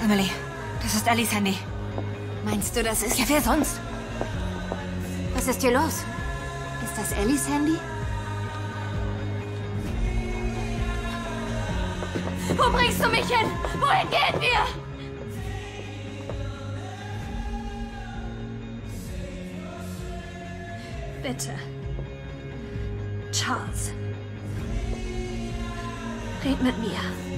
Emily, das ist Ellies Handy. Meinst du, das ist... Ja, wer sonst? Was ist hier los? Ist das Ellies Handy? Wo bringst du mich hin? Wohin gehen wir? Bitte. Charles. Red mit mir.